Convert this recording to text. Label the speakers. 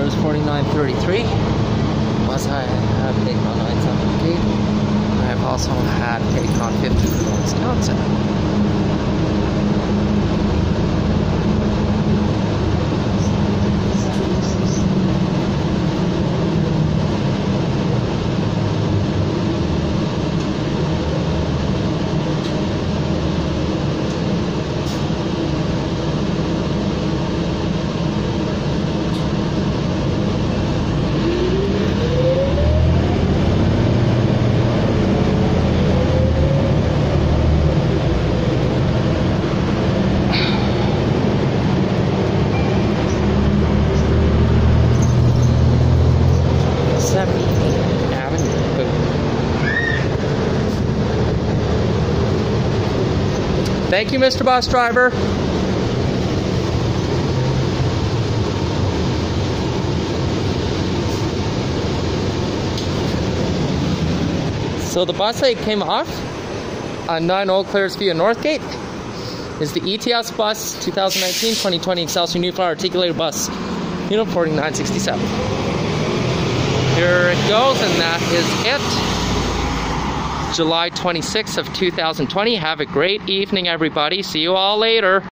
Speaker 1: Clears 4933. Bus I have taken on 978. I have also had taken on 50 for Wisconsin. Thank you, Mr. Bus Driver. So the bus that came off on 9 Old Clears via Northgate is the ETS bus 2019-2020 Excelsior New Flower Articulated Bus, Unit 4967. Here it goes, and that is it. July 26th of 2020. Have a great evening, everybody. See you all later.